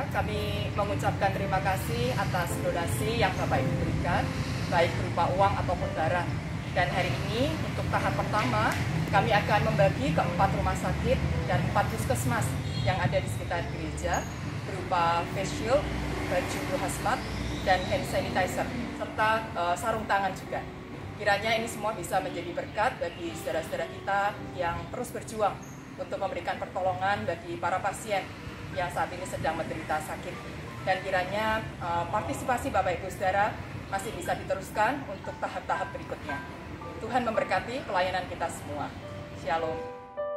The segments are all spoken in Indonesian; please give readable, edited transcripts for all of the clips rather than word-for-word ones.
kami mengucapkan terima kasih atas donasi yang Bapak Ibu berikan, baik berupa uang ataupun barang. Dan hari ini untuk tahap pertama, kami akan membagi ke 4 rumah sakit dan 4 puskesmas yang ada di sekitar gereja, berupa face shield, baju hazmat, dan hand sanitizer, serta sarung tangan juga. Kiranya ini semua bisa menjadi berkat bagi saudara-saudara kita yang terus berjuang untuk memberikan pertolongan bagi para pasien yang saat ini sedang menderita sakit. Dan kiranya partisipasi Bapak Ibu Saudara masih bisa diteruskan untuk tahap-tahap berikutnya. Tuhan memberkati pelayanan kita semua. Shalom.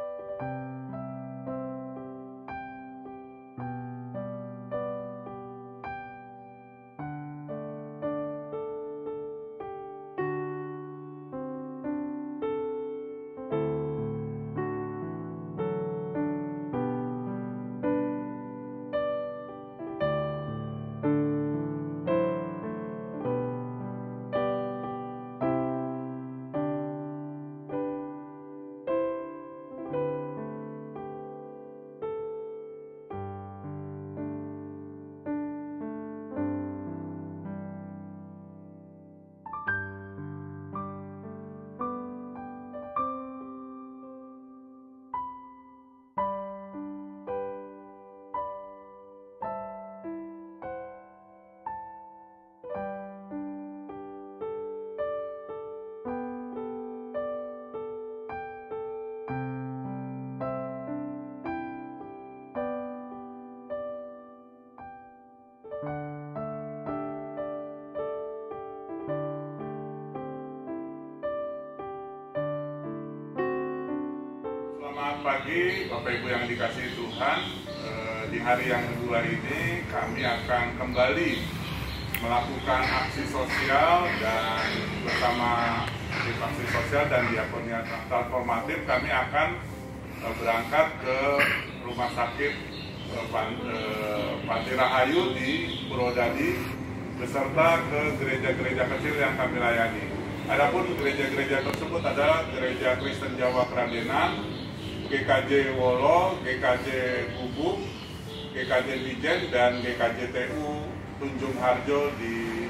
Selamat pagi Bapak Ibu yang dikasihi Tuhan. Di hari yang kedua ini kami akan kembali melakukan aksi sosial dan bersama aksi sosial dan diakonia transformatif kami akan berangkat ke rumah sakit Panti Rahayu di Purwodadi beserta ke gereja-gereja kecil yang kami layani. Adapun gereja-gereja tersebut adalah Gereja Kristen Jawa Kradenan, GKJ Wolo, GKJ Gubuk, GKJ Bijen, dan GKJ TU Tunjung Harjo di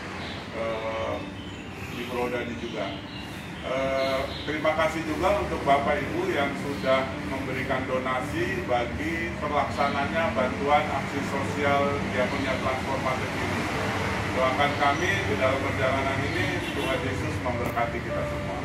Purwodadi juga. Terima kasih juga untuk Bapak Ibu yang sudah memberikan donasi bagi terlaksananya bantuan aksi sosial diakonia transformatif ini. Doakan kami di dalam perjalanan ini, Tuhan Yesus memberkati kita semua.